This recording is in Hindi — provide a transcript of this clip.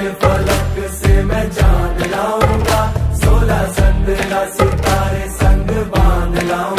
फलक से मैं जान लाऊंगा, 16 संद्रा सितारे संग बांध लाऊंगा।